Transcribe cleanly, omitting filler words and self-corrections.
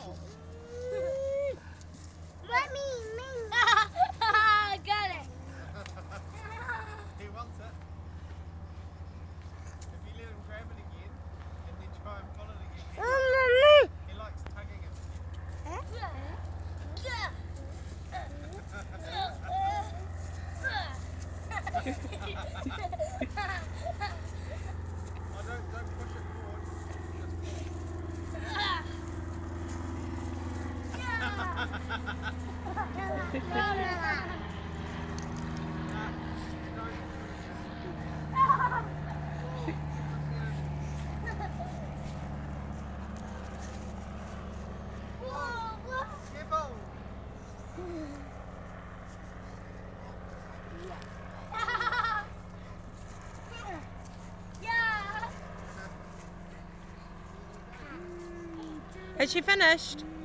Let me. Got it. He wants it. If you let him grab it again and then try and pull it again, he likes tugging it. Don't push it forward. Has she finished?